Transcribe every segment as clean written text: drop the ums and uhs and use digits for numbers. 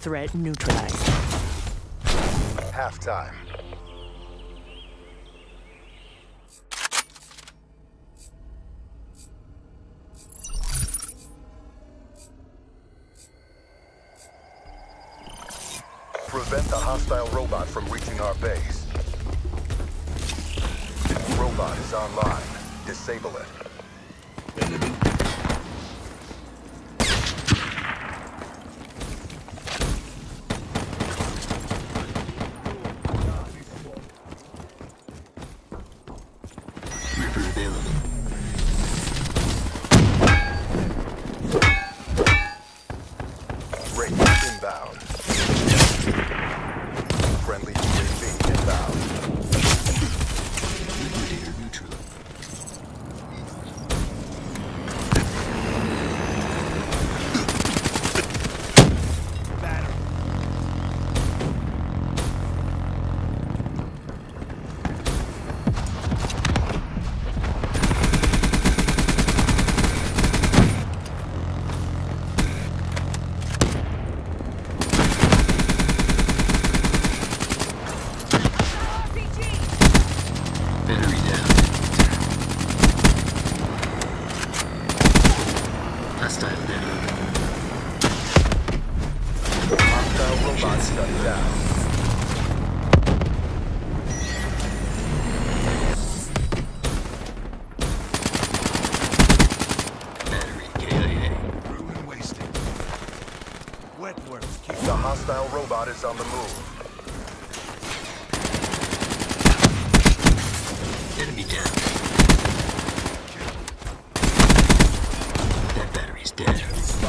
Threat neutralized. Halftime. Prevent the hostile robot from reaching our base. Robot is online. Disable it. Enemy. Reaper available. Raid inbound. Friendly UAV inbound. Liquidator neutral. Battery down. Hostile down. Hostile robot shut down. Battery KIA. Ruin wasted. Wet works keep The hostile robot is on the move. Enemy down. That battery's dead.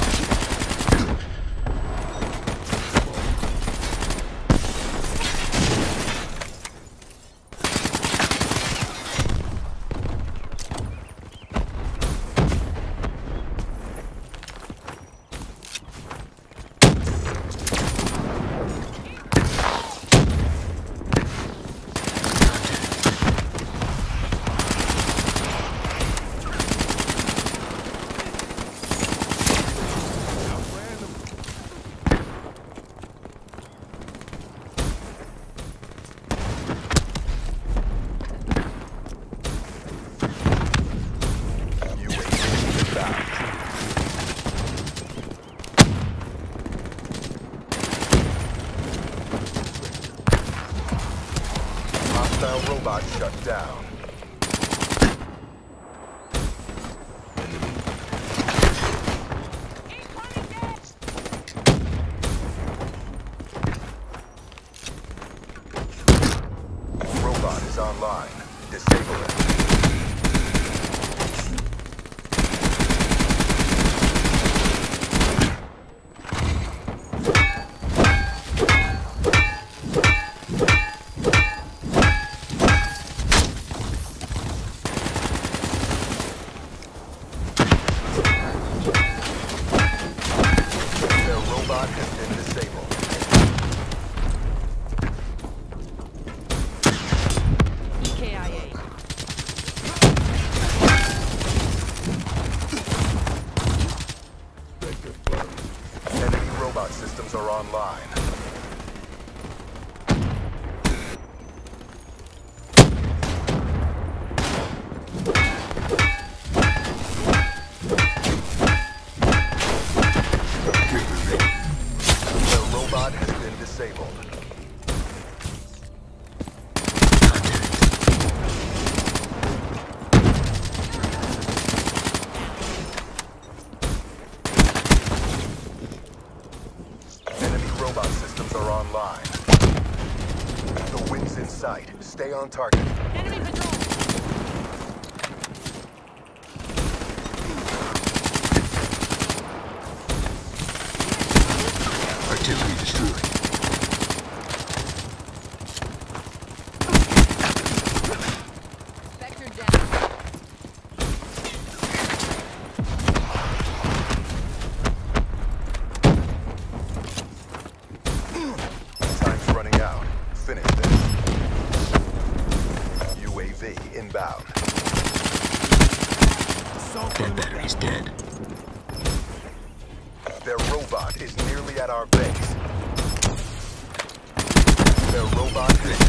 UAV inbound. Hostile robot shut down. Robot is online. Disable it. Their robot has been disabled. EKIA. Enemy robot systems are online. The robot has been disabled. Enemy robot systems are online. The wind's in sight. Stay on target. Enemy patrol. Artillery destroyed. Vector down. Time's running out. Finish this. UAV inbound. That battery's dead. Their robot is nearly at our base. Their robot is